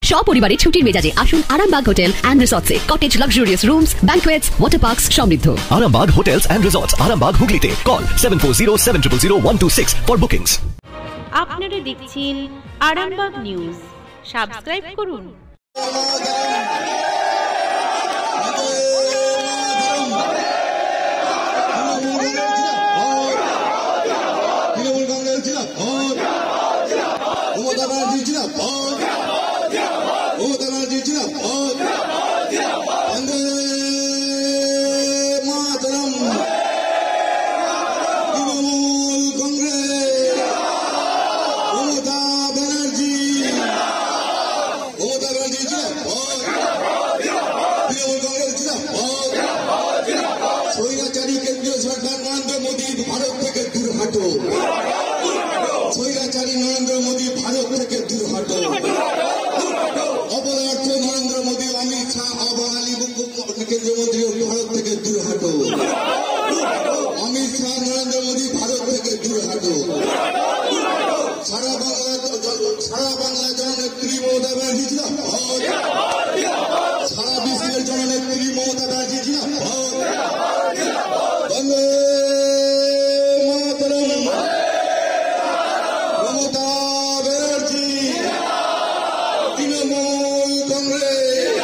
সপরিবারে ছুটির মেজাজে আসুন আরামবাগ হোটেল এন্ড রিসর্টসে। Cottage luxurious rooms, banquets, water parks সমৃদ্ধ। Arambag Hotels and Resorts, Arambag Hooghly call 7407000126 for bookings. আপনারা দেখছেন আরামবাগ নিউজ, সাবস্ক্রাইব করুন। স্বৈরাচারী কেন্দ্রীয় সরকার নরেন্দ্র মোদী ভারত থেকে দূর হাঁটো। স্বৈরাচারী নরেন্দ্র মোদী ভারত থেকে দূর হাঁটো। অপদার্থ নরেন্দ্র মোদী, অমিত শাহ, অবাঙালি কেন্দ্রীয় মন্ত্রী ভারত থেকে দূর হাঁটো। অমিত শাহ, নরেন্দ্র মোদী ভারত থেকে দূর হাঁটো। সারা বাংলা জননেত্রী মমতা ব্যানার্জি জিন্দাবাদ। সারা বিশ্বের জননেত্রী মমতা ব্যানার্জি জিন্দাবাদ। বন্দে মাতরম। মমতা ব্যানার্জি, তৃণমূল কংগ্রেস।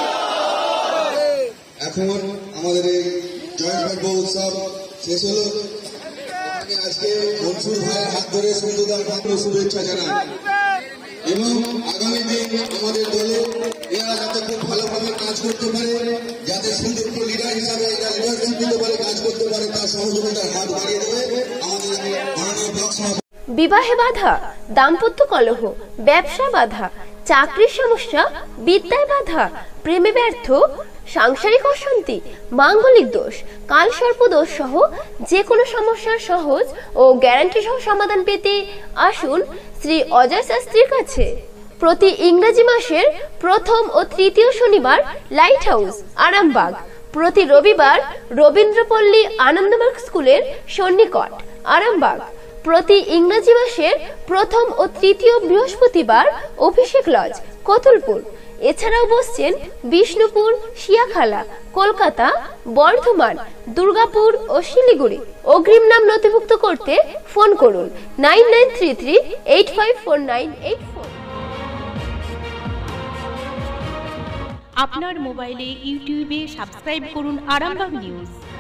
এখন আমাদের এই জয়েন্ট গর্ব উৎসব শেষ হলো। আজকে মনসুর ভাইয়ের হাত ধরে সুন্দরদার ভাগ্য শুভেচ্ছা জানাই এবং আগামী দিন আমাদের দলে এরা যাতে খুব ভালোভাবে কাজ করতে পারে, যাতে সুন্দরপুর লিডার হিসাবে এরা লিডারশিপ দিতে পারে, কাজ করতে পারে, তার সহযোগিতার হাত বাড়িয়ে দেবে আমাদের মাননীয় ব্লক সভাপতি। বিবাহে বাধা, দাম্পত্য কলহ, ব্যবসা বাধা, চাকরির সমস্যা, বিদ্যায় বাধা, প্রেমে ব্যর্থ, সাংসারিক অশান্তি, মাঙ্গলিক দোষ, কালসর্প দোষ সহ যে কোনো সমস্যার সহজ ও গ্যারান্টি সহ সমাধান পেতে আসুন শ্রী অজয় শাস্ত্রীর কাছে। প্রতি ইংরেজি মাসের প্রথম ও তৃতীয় শনিবার লাইট হাউস আরামবাগ, প্রতি রবিবার রবীন্দ্রপল্লী আনন্দমার্গ স্কুলের সন্নিকট আরামবাগ, প্রতি ইংরেজি মাসের প্রথম ও তৃতীয় বৃহস্পতিবার অভিষেক লজ কতুলপুর। এছাড়াও বসছেন বিষ্ণুপুর, শিয়াখালা, কলকাতা, বর্ধমান, দুর্গাপুর ও শিলিগুড়ি। অগ্রিম নাম নথিভুক্ত করতে ফোন করুন 9933854984। আপনার মোবাইলে ইউটিউবে সাবস্ক্রাইব করুন আরামবাগ নিউজ।